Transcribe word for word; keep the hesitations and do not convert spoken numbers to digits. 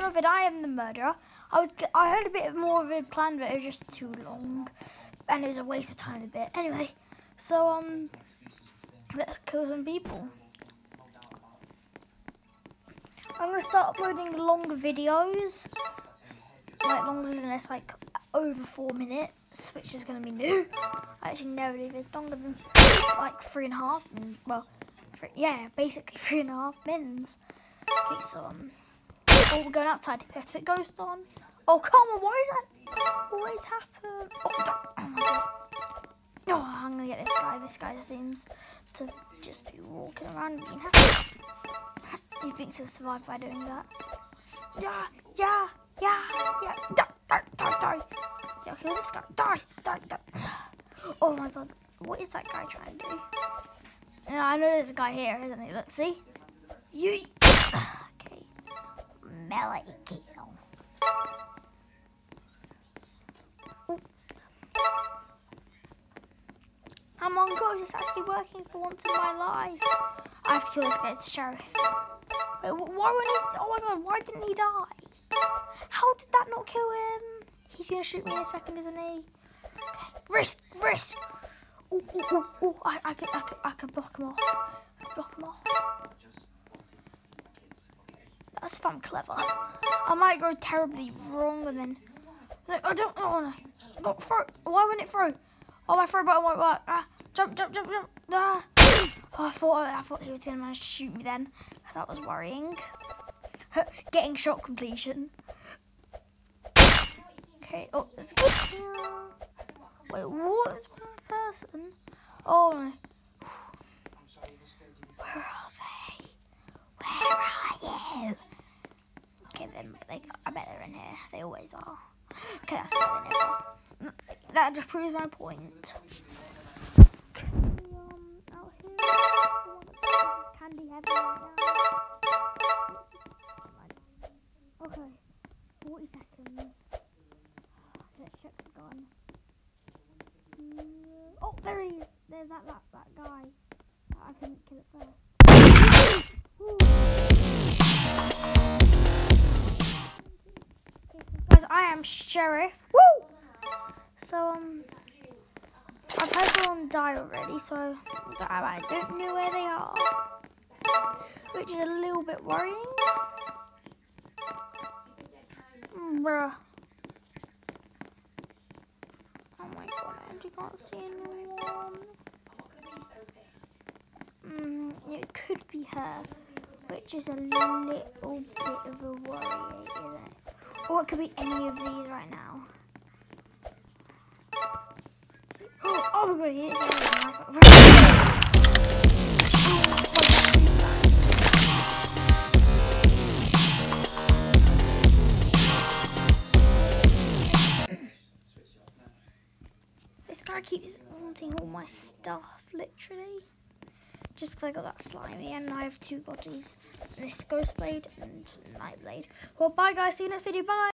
know if I am the murderer. I was, I had a bit more of a plan, but it was just too long, and it was a waste of time a bit. Anyway, so um, let's kill some people. I'm gonna start uploading longer videos, like longer than this, like over four minutes, which is gonna be new. I actually never did it longer than like three and a half minutes. Well, three, yeah, basically three and a half minutes. Okay, so um, oh, we're going outside. We have to put ghost on. Oh come on, why is that always happen? Oh, oh my god! No, oh, I'm gonna get this guy. This guy seems to just be walking around being happy. He thinks he'll survive by doing that. Yeah, yeah, yeah, yeah. Die, die, die, die. Yeah, kill this guy. Die, die, die. Oh my god, what is that guy trying to do? Yeah, I know there's a guy here, isn't he? Look, see? You. Okay. Melee kill. Ooh. I'm on ghost. It's actually working for once in my life. I have to kill this guy. It's the sheriff. Wait, why wouldn't he? Oh my god, why didn't he die? How did that not kill him? He's gonna shoot me in a second, isn't he? Okay. Risk, risk. Ooh, ooh, ooh, ooh. I, I could, I could, I could block him off. I could block him off. That's if I'm clever. I might go terribly wrong and then. No, I don't want to. Go throw. Why wouldn't it throw? Oh, my throw button won't work. Ah, jump, jump, jump, jump. Ah. Oh, I thought, I thought he was gonna manage to shoot me then. That was worrying. Getting shot completion. Okay. Oh, let's go. Wait, what is one person? Oh my. Where are they? Where are you? Okay, then they, I bet they're in here. They always are. Okay, that's not in here. That just proves my point. Okay, um, out here. Candy heaven right now. Okay, forty seconds. Let's check the gun. Oh, there he is. There's that, that, that guy. I couldn't kill it first. Guys, I am sheriff. Woo! So, um, I've had someone die already, so I don't know where they are, which is a little bit worrying. Bruh. Oh my god, I actually can't see anyone. Mm, it could be her, which is a little bit of a worry, isn't it? Or it could be any of these right now. Oh my god, he is This guy keeps wanting all my stuff, literally. Just because I got that slimy, and I have two bodies. This ghost blade and night blade. Well, bye guys, see you next video, bye!